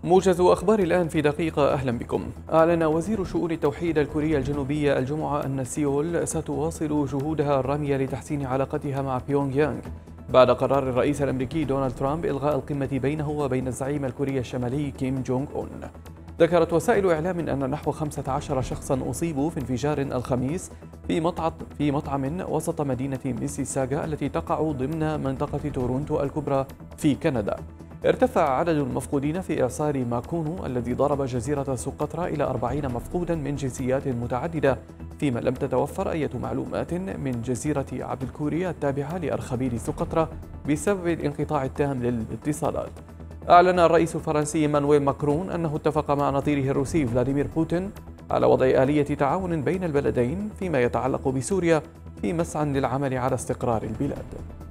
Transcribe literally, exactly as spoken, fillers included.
موجز أخبار الآن في دقيقة. أهلا بكم. أعلن وزير شؤون التوحيد الكورية الجنوبية الجمعة أن سيول ستواصل جهودها الرامية لتحسين علاقتها مع بيونغ يانغ بعد قرار الرئيس الأمريكي دونالد ترامب إلغاء القمة بينه وبين الزعيم الكوري الشمالي كيم جونغ أون. ذكرت وسائل إعلام أن نحو خمسة عشر شخصا أصيبوا في انفجار الخميس في مطعم في مطعم وسط مدينة ميسيساغا التي تقع ضمن منطقة تورونتو الكبرى في كندا. ارتفع عدد المفقودين في إعصار ماكونو الذي ضرب جزيرة سقطرى إلى أربعين مفقودا من جنسيات متعددة، فيما لم تتوفر أي معلومات من جزيرة عبد الكوري التابعة لأرخبيل سقطرى بسبب الانقطاع التام للاتصالات. أعلن الرئيس الفرنسي مانويل ماكرون أنه اتفق مع نظيره الروسي فلاديمير بوتين على وضع آلية تعاون بين البلدين فيما يتعلق بسوريا في مسعى للعمل على استقرار البلاد.